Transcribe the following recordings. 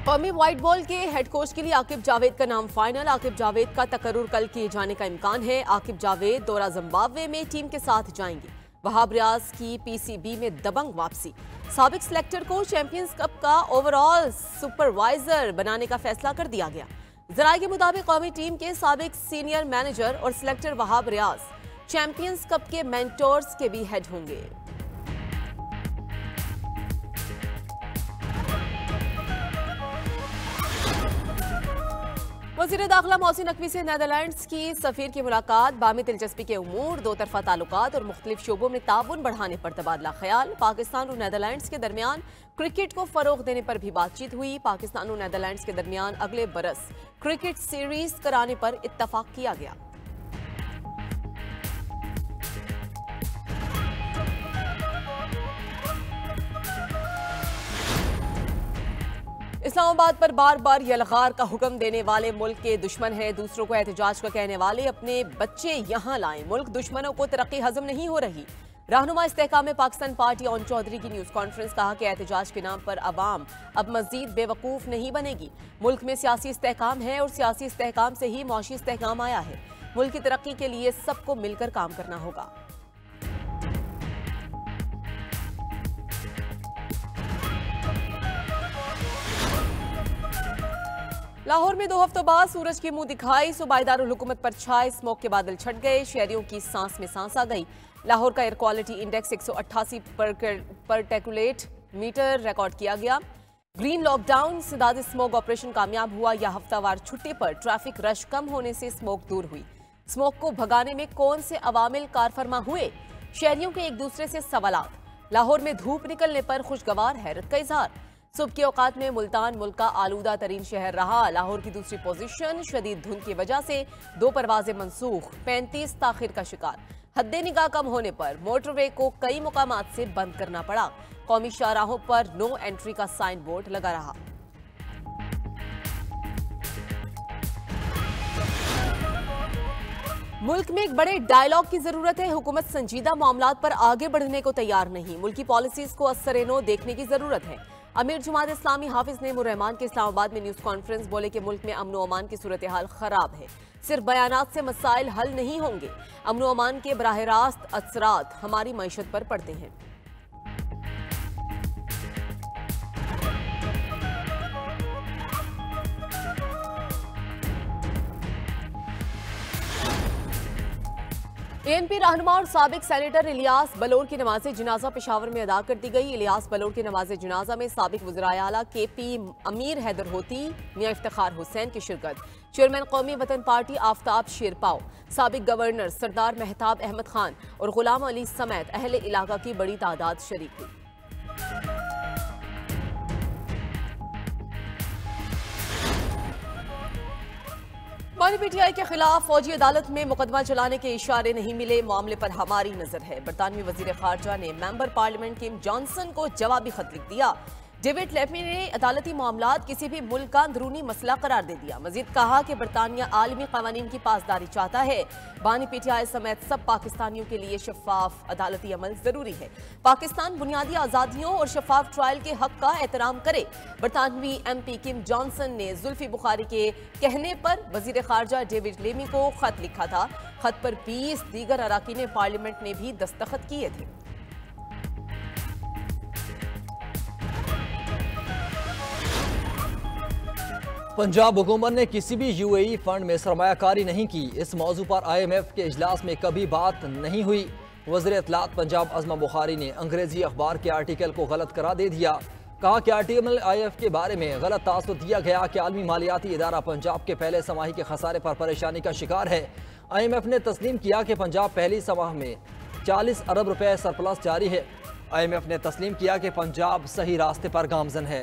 कौमी white ball के head coach के लिए आकिब जावेद का नाम फाइनल। आकिब जावेद का तकर्रुर कल किए जाने का इम्कान है। आकिब जावेद दौरा जिम्बाब्वे में टीम के साथ जाएंगे। वहाब रियाज की पीसीबी में दबंग वापसी। साबिक सिलेक्टर को चैंपियंस कप का ओवरऑल सुपरवाइजर बनाने का फैसला कर दिया गया। जराये के मुताबिक कौमी टीम के साबिक सीनियर मैनेजर और selector Wahab Riaz champions cup के मेंटोर्स के भी हेड होंगे। वज़ीर दाखिला मोहसिन नकवी से नीदरलैंड्स की सफीर की मुलाकात। बामी दिलचस्पी के उमूर, दो तरफा ताल्लुकात और मुख्तलिफ शोबों में ताउन बढ़ाने पर तबादला ख्याल। पाकिस्तान और नीदरलैंड्स के दरमियान क्रिकेट को फरोग देने पर भी बातचीत हुई। पाकिस्तान और नीदरलैंड्स के दरमियान अगले बरस क्रिकेट सीरीज कराने पर इत्तफाक किया गया। इस्लामाबाद पर बार बार यलगार का हुक्म देने वाले मुल्क के दुश्मन हैं। दूसरों को एहतजाज का कहने वाले अपने बच्चे यहाँ लाएं। मुल्क दुश्मनों को तरक्की हजम नहीं हो रही। रहनुमा इस्तेहकाम में पाकिस्तान पार्टी ओन चौधरी की न्यूज़ कॉन्फ्रेंस। कहा कि एहतजाज के नाम पर अवाम अब मजीद बेवकूफ़ नहीं बनेगी। मुल्क में सियासी इस्तेहकाम है और सियासी इस्तेहकाम से ही मौशी इस्तेहकाम आया है। मुल्क की तरक्की के लिए सबको मिलकर काम करना होगा। लाहौर में 2 हफ्तों बाद सूरज की मुंह दिखाई। सूबाईदारुल हुकूमत पर छाए स्मोक के बादल छट गए। शहरियों की सांस में सांस आ गई। लाहौर का air quality index 188 particulate metre record किया गया। ग्रीन लॉकडाउन सिदाद स्मोक ऑपरेशन कामयाब हुआ। यह हफ्तावार छुट्टी पर ट्रैफिक रश कम होने से स्मोक दूर हुई। स्मोक को भगाने में कौन से अवामिल कारफरमा हुए, शहरियों के एक दूसरे से सवालात। लाहौर में धूप निकलने पर खुशगवार हैरत का इजहार। सुबह के औकात में मुल्तान मुल्क का आलूदा तरीन शहर रहा। लाहौर की दूसरी पोजीशन शदीद धुंध की वजह से 2 परवाजें मनसूख, 35 ताखिर का शिकार। हद्दे निगाह कम होने पर मोटरवे को कई मुकामात से बंद करना पड़ा। कौमी शाहराहों पर नो एंट्री का साइन बोर्ड लगा रहा। मुल्क में एक बड़े डायलॉग की जरूरत है। हुकूमत संजीदा मामलात पर आगे बढ़ने को तैयार नहीं। मुल्की पॉलिसीज को असर-ए-नो देखने की जरूरत है। अमीर जमात इस्लामी हाफिज नईमुर रहमान के इस्लामाबाद में न्यूज़ कॉन्फ्रेंस। बोले कि मुल्क में अमन व अमान की सूरत हाल खराब है। सिर्फ बयानात से मसाइल हल नहीं होंगे। अमन व अमान के बराह रास्त असरात हमारी मईशत पर पड़ते हैं। एएनपी रहनुमा और साबिक सेनेटर इलियास बलोर की नमाज जनाजा पेशावर में अदा कर दी गई। इलियास बलोर की नमाज जनाजा में साबिक वज़ीर आला KP अमीर हैदर होती, मियां इफ्तिखार हुसैन की शिरकत। चेयरमैन कौमी वतन पार्टी आफ्ताब शेरपाव, साबिक गवर्नर सरदार मेहताब अहमद खान और गुलाम अली समेत अहले इलाका की बड़ी तादाद शरीक हुई। बानी PTI के खिलाफ फौजी अदालत में मुकदमा चलाने के इशारे नहीं मिले। मामले पर हमारी नजर है। बरतानवी वजीर खारजा ने मेंबर पार्लियामेंट किम जॉनसन को जवाबी खत लिख दिया। डेविड लेमी ने अदालती मामलात किसी भी मुल्क का अंदरूनी मसला करार दे दिया। मजीद कहा कि बरतानिया आलमी कानून की पासदारी चाहता है। बानी PTI समेत सब पाकिस्तानियों के लिए शफाफ अदालती अमल जरूरी है। पाकिस्तान बुनियादी आज़ादियों और शफाफ ट्रायल के हक का एहतराम करे। बरतानवी MP किम जॉनसन ने जुल्फी बुखारी के कहने पर वजीर खारजा डेविड लेमी को खत लिखा था। खत पर 20 दीगर अराकीन पार्लियामेंट ने भी दस्तखत किए थे। पंजाब हुकूमत ने किसी भी UAE फंड में सरमायाकारी नहीं की। इस मौजू पर IMF के इजलास में कभी बात नहीं हुई। वज़ीर इत्तलात पंजाब अज़मा बुखारी ने अंग्रेजी अखबार के आर्टिकल को गलत करार दे दिया। कहा कि आर्टिकल IMF के बारे में गलत तासुर दिया गया कि आलमी मालियाती इदारा पंजाब के पहले समाही के खसारे पर परेशानी का शिकार है। IMF ने तस्लीम किया कि पंजाब पहली समाह में 40 अरब रुपए सरप्लस जारी है। IMF ने तस्लीम किया कि पंजाब सही रास्ते पर गामजन है।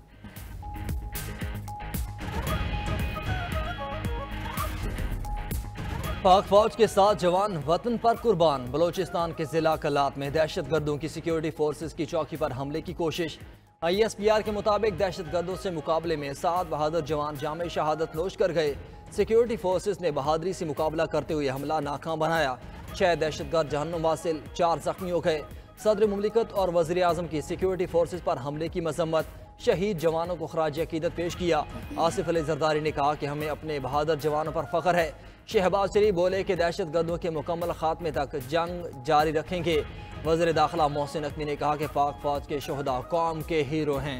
पाक फौज के 7 जवान वतन पर कुर्बान। बलोचिस्तान के जिला कलात में दहशत गर्दों की सिक्योरिटी फोर्सेज की चौकी पर हमले की कोशिश। ISPR के मुताबिक दहशत गर्दों से मुकाबले में 7 बहादुर जवान जामे शहादत नोश कर गए। सिक्योरिटी फोर्सेज ने बहादुरी से मुकाबला करते हुए हमला नाकाम बनाया। 6 दहशतगर्द जहन्नुम वासिल, 4 जख्मी हो गए। सदर मुमलिकत और वज़ीर आज़म की सिक्योरिटी फोर्सेज पर हमले की मजम्मत, शहीद जवानों को खराज अकीदत पेश किया। आसिफ अली जरदारी ने कहा कि हमें अपने बहादुर जवानों पर फख्र है। शहबाज शरीफ बोले कि दहशत गर्दों के मुकम्मल खात्मे तक जंग जारी रखेंगे। वज़ीर दाखिला मोहसिन नकवी ने कहा कि पाक फौज के शोहदा कौम के हीरो हैं।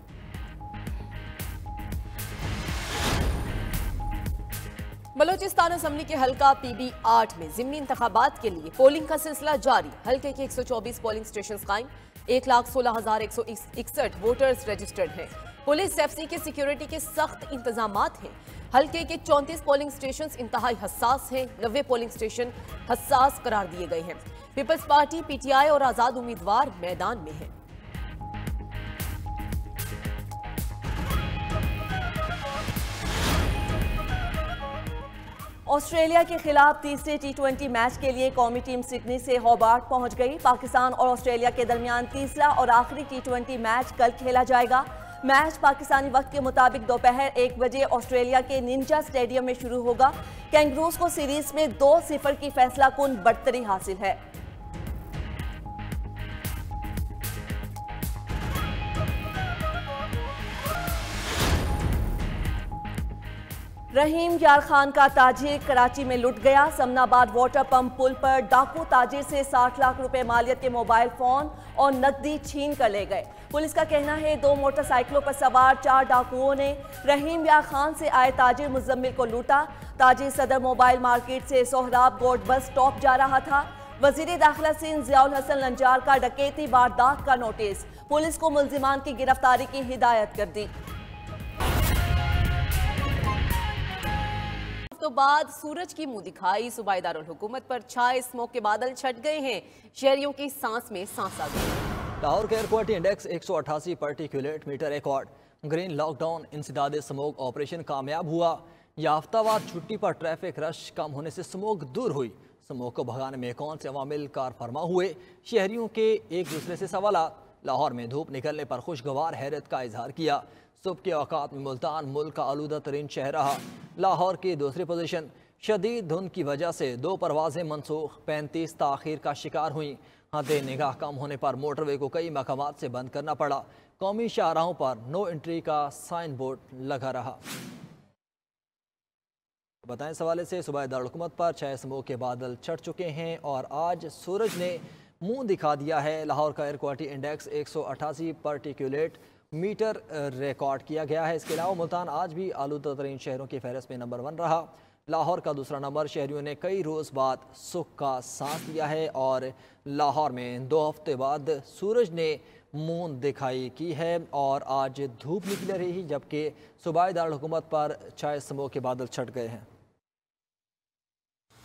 बलोचिस्तान असम्बली के हल्का PB 8 में ज़िमनी इंतखाबात के लिए पोलिंग का सिलसिला जारी। हल्के के 124 पोलिंग स्टेशन कायम, 1,16,161 वोटर्स रजिस्टर्ड हैं। पुलिस FC के सिक्योरिटी के सख्त इंतजामात हैं। हल्के के 34 पोलिंग स्टेशन इंतहाई हसास हैं। 90 पोलिंग स्टेशन हसास करार दिए गए हैं। पीपल्स पार्टी, PTI और आजाद उम्मीदवार मैदान में हैं। ऑस्ट्रेलिया के खिलाफ तीसरे T20 मैच के लिए कौमी टीम सिडनी से होबार्ट पहुंच गई। पाकिस्तान और ऑस्ट्रेलिया के दरमियान तीसरा और आखिरी T20 मैच कल खेला जाएगा। मैच पाकिस्तानी वक्त के मुताबिक दोपहर 1 बजे ऑस्ट्रेलिया के निंजा स्टेडियम में शुरू होगा। कैंगरूज को सीरीज में 2-0 की फैसलाकुन बढ़तरी हासिल है। रहीम यार खान का ताजिर कराची में लुट गया। समनाबाद वाटर पंप पुल पर डाकू ताजिर से 60 लाख रुपए मालियत के मोबाइल फोन और नकदी छीन कर ले गए। पुलिस का कहना है 2 मोटरसाइकिलों पर सवार 4 डाकुओं ने रहीम यार खान से आए ताजिर मुजम्मिल को लूटा। ताजिर सदर मोबाइल मार्केट से सोहराब गोड बस स्टॉप जा रहा था। वजीर दाखिला सिंध ज़ियाउल हसन लंजार का डकैती वारदात का नोटिस, पुलिस को मुल्जिमान की गिरफ्तारी की हिदायत कर दी। तो बाद सूरज की मुंह दिखाई, सूबाई दारुल हुकूमत पर छाए स्मोक के बादल छट गए हैं। शहरियों की सांस में सांस आ गई। लाहौर का air quality index 188 particulate metre record. Green lockdown इंसदाद स्मोक ऑपरेशन कामयाब हुआ। याफ्तावार छुट्टी पर ट्रैफिक रश कम होने से स्मोक दूर हुई। स्मोक को भगाने में कौन से अवामिल कार फरमा हुए, शहरियों के एक दूसरे से सवालात। लाहौर में धूप निकलने पर खुशगवार हैरत का इजहार किया। सुबह के औकात में मुल्तान मुल्क का आलूदा तरीन शहर रहा। लाहौर की दूसरी पोजीशन। शदीद धुंध की वजह से 2 परवाजें मनसूख, 35 ताखीर का शिकार हुई। हद निगाह कम होने पर मोटरवे को कई मकामात से बंद करना पड़ा। कौमी शाहराहों पर नो एंट्री का साइन बोर्ड लगा रहा। बताएं इस हवाले से सूबाई दारुल हुकूमत पर छाए स्मोक के बादल छट चुके हैं और आज सूरज ने मुंह दिखा दिया है। लाहौर का air quality index 188 particulate metre record किया गया है। इसके अलावा मुल्तान आज भी आलूदा तरीन शहरों की फहरिस्त में नंबर 1 रहा। लाहौर का दूसरा नंबर। शहरियों ने कई रोज़ बाद सुख का सांस लिया है और लाहौर में 2 हफ्ते बाद सूरज ने मुंह दिखाई की है और आज धूप निकल रही, जबकि सूबाई दारुल हुकूमत पर छाए स्मोक के बादल छट गए हैं।